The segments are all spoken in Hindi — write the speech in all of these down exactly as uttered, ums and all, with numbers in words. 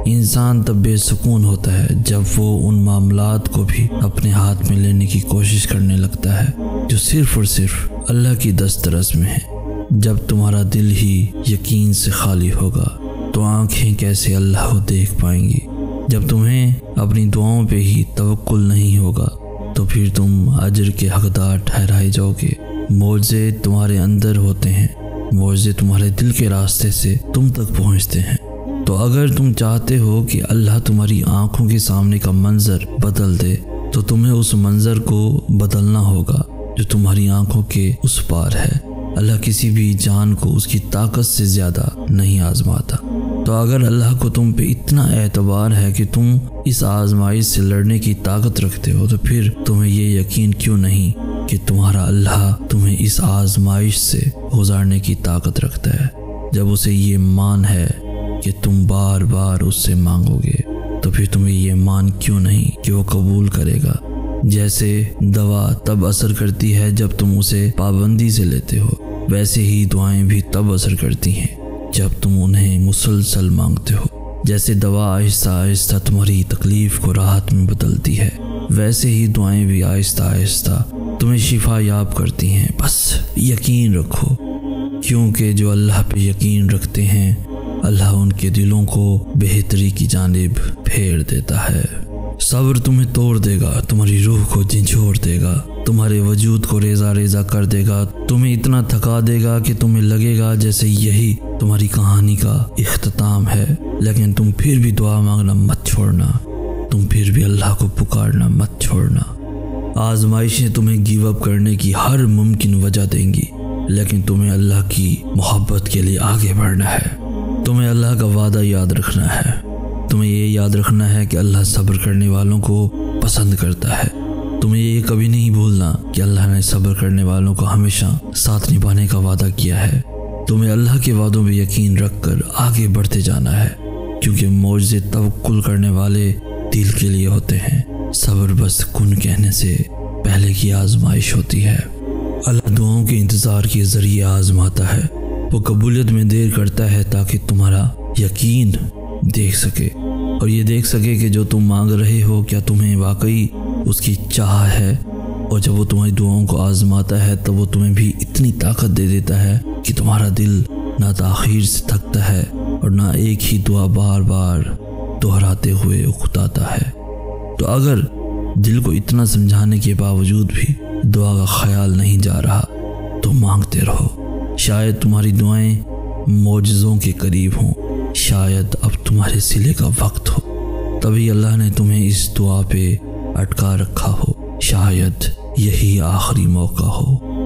इंसान तब बेसुकून होता है जब वो उन मामलात को भी अपने हाथ में लेने की कोशिश करने लगता है जो सिर्फ और सिर्फ अल्लाह की दस्तरस में है। जब तुम्हारा दिल ही यकीन से खाली होगा तो आंखें कैसे अल्लाह को देख पाएंगी। जब तुम्हें अपनी दुआओं पे ही तवक्कुल नहीं होगा तो फिर तुम अजर के हकदार ठहराए जाओगे। मौजे तुम्हारे अंदर होते हैं, मौजे तुम्हारे दिल के रास्ते से तुम तक पहुंचते हैं। तो अगर तुम चाहते हो कि अल्लाह तुम्हारी आंखों के सामने का मंजर बदल दे तो तुम्हें उस मंजर को बदलना होगा जो तुम्हारी आंखों के उस पार है। अल्लाह किसी भी जान को उसकी ताकत से ज़्यादा नहीं आजमाता। तो अगर अल्लाह को तुम पे इतना एतबार है कि तुम इस आजमाइश से लड़ने की ताकत रखते हो तो फिर तुम्हें ये यकीन क्यों नहीं कि तुम्हारा अल्लाह तुम्हें इस आजमाइश से गुजारने की ताकत रखता है। जब उसे ये मान है कि तुम बार बार उससे मांगोगे तो फिर तुम्हें ये मान क्यों नहीं कि वो कबूल करेगा। जैसे दवा तब असर करती है जब तुम उसे पाबंदी से लेते हो, वैसे ही दुआएं भी तब असर करती हैं जब तुम उन्हें मुसलसल मांगते हो। जैसे दवा आहिस्ता आहिस्ता तुम्हारी तकलीफ को राहत में बदलती है, वैसे ही दुआएं भी आहिस्ता आहिस्ता तुम्हें शिफा याब करती हैं। बस यकीन रखो, क्योंकि जो अल्लाह पे यकीन रखते हैं अल्लाह उनके दिलों को बेहतरी की जानिब फेर देता है। सब्र तुम्हें तोड़ देगा, तुम्हारी रूह को झंझोर देगा, तुम्हारे वजूद को रेजा रेजा कर देगा, तुम्हें इतना थका देगा कि तुम्हें लगेगा जैसे यही तुम्हारी कहानी का इख्तिताम है। लेकिन तुम फिर भी दुआ मांगना मत छोड़ना, तुम फिर भी अल्लाह को पुकारना मत छोड़ना। आजमाइशें तुम्हें गिव अप करने की हर मुमकिन वजह देंगी, लेकिन तुम्हें अल्लाह की मोहब्बत के लिए आगे बढ़ना है। तुम्हें अल्लाह का वादा याद रखना है। तुम्हें ये याद रखना है कि अल्लाह सब्र करने वालों को पसंद करता है। तुम्हें ये कभी नहीं भूलना कि अल्लाह ने सब्र करने वालों को हमेशा साथ निभाने का वादा किया है। तुम्हें अल्लाह के वादों में यकीन रखकर आगे बढ़ते जाना है, क्योंकि मौजे तवक्कुल करने वाले दिल के लिए होते हैं। सब्र बस कुन कहने से पहले की आजमाइश होती है। अल्लाह दुआओं के इंतज़ार के ज़रिए आजमाता है। वो कबूलियत में देर करता है ताकि तुम्हारा यकीन देख सके और ये देख सके कि जो तुम मांग रहे हो क्या तुम्हें वाकई उसकी चाह है। और जब वो तुम्हारी दुआओं को आजमाता है तो वो तुम्हें भी इतनी ताकत दे देता है कि तुम्हारा दिल ना ताखीर से थकता है और ना एक ही दुआ बार बार दोहराते हुए उकताता है। तो अगर दिल को इतना समझाने के बावजूद भी दुआ का ख्याल नहीं जा रहा तो मांगते रहो। शायद तुम्हारी दुआएं मौजज़ों के करीब हों, शायद अब तुम्हारे सिले का वक्त हो, तभी अल्लाह ने तुम्हें इस दुआ पे अटका रखा हो। शायद यही आखिरी मौका हो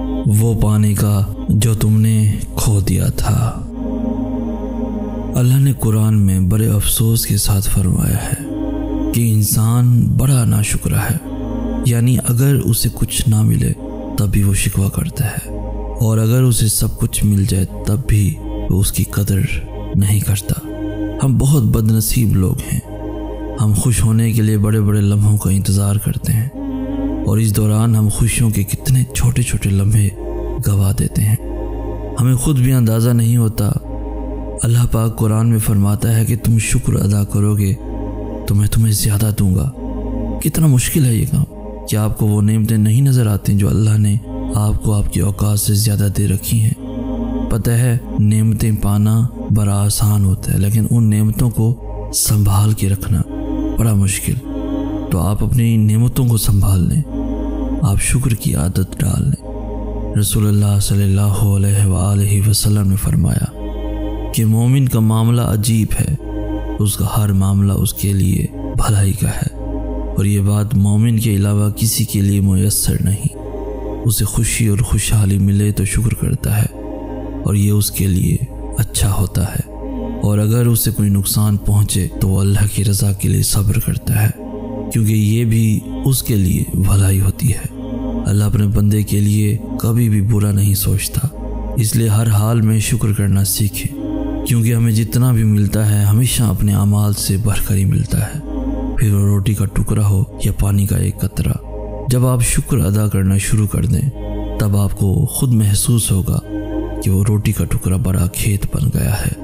वो पाने का जो तुमने खो दिया था। अल्लाह ने कुरान में बड़े अफसोस के साथ फरमाया है कि इंसान बड़ा नाशुक्र है, यानी अगर उसे कुछ ना मिले तब भी वो शिकवा करता है और अगर उसे सब कुछ मिल जाए तब भी वो उसकी कदर नहीं करता। हम बहुत बदनसीब लोग हैं। हम खुश होने के लिए बड़े बड़े लम्हों का इंतज़ार करते हैं और इस दौरान हम खुशियों के कितने छोटे छोटे लम्हे गवा देते हैं, हमें खुद भी अंदाज़ा नहीं होता। अल्लाह पाक कुरान में फरमाता है कि तुम शुक्र अदा करोगे तो मैं तुम्हें ज़्यादा दूंगा। कितना मुश्किल है ये काम। क्या आपको वो नेमतें नहीं नज़र आती जो अल्लाह ने आपको आपकी औकात से ज़्यादा दे रखी हैं? पता है नेमतें पाना बड़ा आसान होता है, लेकिन उन नेमतों को संभाल के रखना बड़ा मुश्किल। तो आप अपनी नेमतों को संभाल लें, आप शुक्र की आदत डाल लें। रसूलुल्लाह सल्लल्लाहु अलैहि वसल्लम ने फरमाया कि मोमिन का मामला अजीब है, उसका हर मामला उसके लिए भलाई का है और ये बात मोमिन के अलावा किसी के लिए मुयस्सर नहीं। उसे खुशी और खुशहाली मिले तो शुक्र करता है और ये उसके लिए अच्छा होता है, और अगर उसे कोई नुकसान पहुँचे तो वो अल्लाह की रज़ा के लिए सब्र करता है, क्योंकि ये भी उसके लिए भलाई होती है। अल्लाह अपने बंदे के लिए कभी भी बुरा नहीं सोचता, इसलिए हर हाल में शुक्र करना सीखें, क्योंकि हमें जितना भी मिलता है हमेशा अपने अमाल से बढ़कर ही मिलता है, फिर वो रोटी का टुकड़ा हो या पानी का एक कतरा। जब आप शुक्र अदा करना शुरू कर दें तब आपको खुद महसूस होगा कि वो रोटी का टुकड़ा बड़ा खेत बन गया है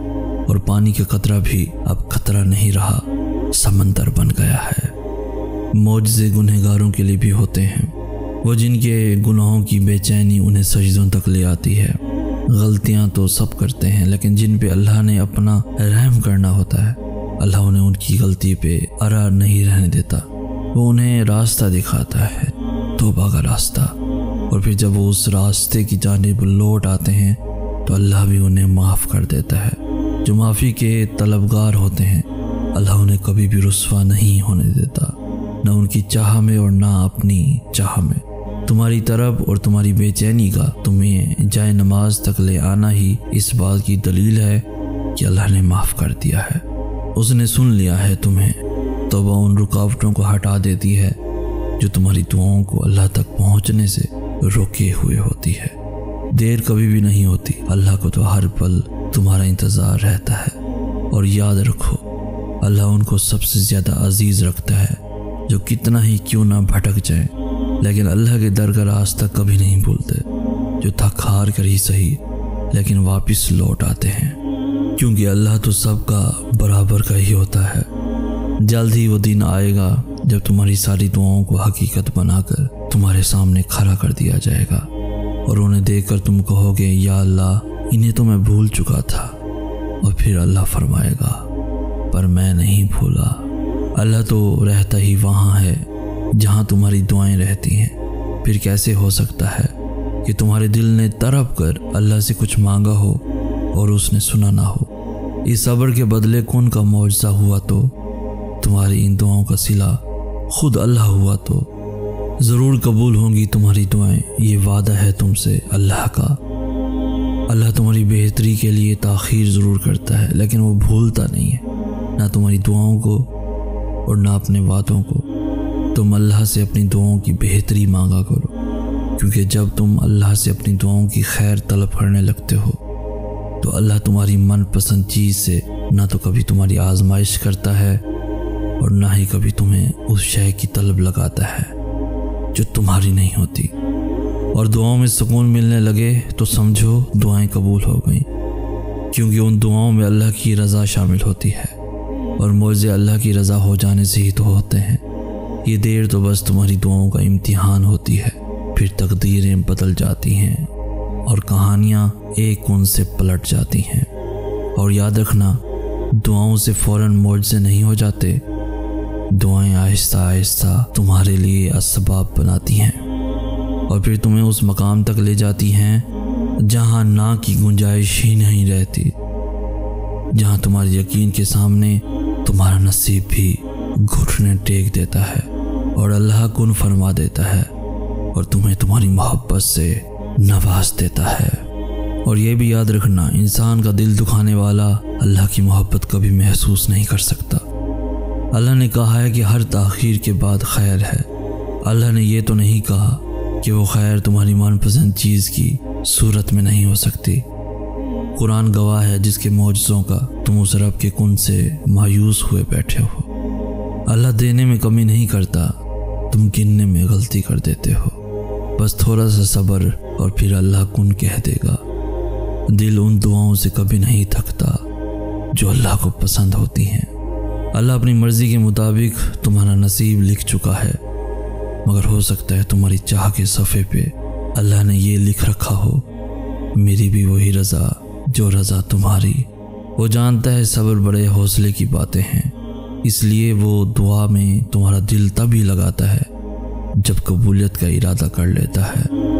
और पानी का कतरा भी अब खतरा नहीं रहा, समंदर बन गया है। मौजज़े गुनहगारों के लिए भी होते हैं, वो जिनके गुनाहों की बेचैनी उन्हें सजदों तक ले आती है। गलतियां तो सब करते हैं, लेकिन जिन पे अल्लाह ने अपना रहम करना होता है, अल्लाह उन्हें उनकी गलती पे अरा नहीं रहने देता। वो उन्हें रास्ता दिखाता है, तौबा का रास्ता। और फिर जब वो उस रास्ते की जानिब लौट आते हैं तो अल्लाह भी उन्हें माफ़ कर देता है। जो माफ़ी के तलबगार होते हैं, अल्लाह उन्हें कभी भी रुस्वा नहीं होने देता, न उनकी चाह में और ना अपनी चाह में। तुम्हारी तरफ और तुम्हारी बेचैनी का तुम्हें जाए नमाज तक ले आना ही इस बात की दलील है कि अल्लाह ने माफ़ कर दिया है, उसने सुन लिया है तुम्हें। तौबा उन रुकावटों को हटा देती है जो तुम्हारी दुआओं को अल्लाह तक पहुंचने से रोके हुए होती है। देर कभी भी नहीं होती, अल्लाह को तो हर पल तुम्हारा इंतज़ार रहता है। और याद रखो, अल्लाह उनको सबसे ज़्यादा अजीज़ रखता है जो कितना ही क्यों ना भटक जाए, लेकिन अल्लाह के दर का रास्ता कभी नहीं भूलते। जो थक हार कर ही सही, लेकिन वापस लौट आते हैं, क्योंकि अल्लाह तो सबका बराबर का ही होता है। जल्द ही वो दिन आएगा जब तुम्हारी सारी दुआओं को हकीकत बनाकर तुम्हारे सामने खड़ा कर दिया जाएगा और उन्हें देखकर तुम कहोगे, या अल्लाह, इन्हें तो मैं भूल चुका था। और फिर अल्लाह फरमाएगा, पर मैं नहीं भूला। अल्लाह तो रहता ही वहाँ है जहाँ तुम्हारी दुआएं रहती हैं। फिर कैसे हो सकता है कि तुम्हारे दिल ने तड़प कर अल्लाह से कुछ मांगा हो और उसने सुना ना हो। इस सब्र के बदले कौन का मौजज़ा हुआ तो तुम्हारी इन दुआओं का सिला खुद अल्लाह हुआ तो ज़रूर कबूल होंगी तुम्हारी दुआएं। ये वादा है तुमसे अल्लाह का। अल्लाह तुम्हारी बेहतरी के लिए ताख़ीर ज़रूर करता है, लेकिन वो भूलता नहीं है, ना तुम्हारी दुआओं को और ना अपने वादों को। तुम अल्लाह से अपनी दुआओं की बेहतरी मांगा करो, क्योंकि जब तुम अल्लाह से अपनी दुआओं की खैर तलब करने लगते हो तो अल्लाह तुम्हारी मनपसंद चीज़ से ना तो कभी तुम्हारी आजमाइश करता है और ना ही कभी तुम्हें उस शय की तलब लगाता है जो तुम्हारी नहीं होती। और दुआओं में सुकून मिलने लगे तो समझो दुआएं कबूल हो गईं, क्योंकि उन दुआओं में अल्लाह की रज़ा शामिल होती है और मौज़े अल्लाह की रज़ा हो जाने से ही तो होते हैं। ये देर तो बस तुम्हारी दुआओं का इम्तिहान होती है, फिर तकदीरें बदल जाती हैं और कहानियाँ एक कौन से पलट जाती हैं। और याद रखना, दुआओं से फ़ौरन मौजज़े नहीं हो जाते। दुआएं आहिस्ता आहिस्ता तुम्हारे लिए असबाब बनाती हैं और फिर तुम्हें उस मकाम तक ले जाती हैं जहाँ ना की गुंजाइश ही नहीं रहती, जहाँ तुम्हारे यकीन के सामने तुम्हारा नसीब भी घुटने टेक देता है और अल्लाह कुन फरमा देता है और तुम्हें तुम्हारी मोहब्बत से नवाज देता है। और ये भी याद रखना, इंसान का दिल दुखाने वाला अल्लाह की मोहब्बत कभी महसूस नहीं कर सकता। अल्लाह ने कहा है कि हर ताख़ीर के बाद खैर है। अल्लाह ने ये तो नहीं कहा कि वो खैर तुम्हारी मनपसंद चीज़ की सूरत में नहीं हो सकती। कुरान गवाह है जिसके मौजज़ों का तुम उस रब के कुन से मायूस हुए बैठे हो। अल्लाह देने में कमी नहीं करता, तुम गिनने में गलती कर देते हो। बस थोड़ा सा सब्र और फिर अल्लाह कुन कह देगा। दिल उन दुआओं से कभी नहीं थकता जो अल्लाह को पसंद होती हैं। अल्लाह अपनी मर्ज़ी के मुताबिक तुम्हारा नसीब लिख चुका है, मगर हो सकता है तुम्हारी चाह के सफ़े पे अल्लाह ने ये लिख रखा हो, मेरी भी वही रज़ा जो रज़ा तुम्हारी। वो जानता है सब्र बड़े हौसले की बातें हैं, इसलिए वो दुआ में तुम्हारा दिल तभी लगाता है जब कबूलियत का इरादा कर लेता है।